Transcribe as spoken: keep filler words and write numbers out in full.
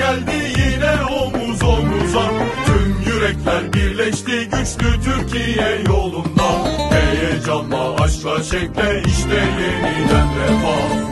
geldi yine omuz omuza. Tüm yürekler birleşti güçlü Türkiye yolunda. Heyecanla, aşkla, şevkle işte yeniden refah.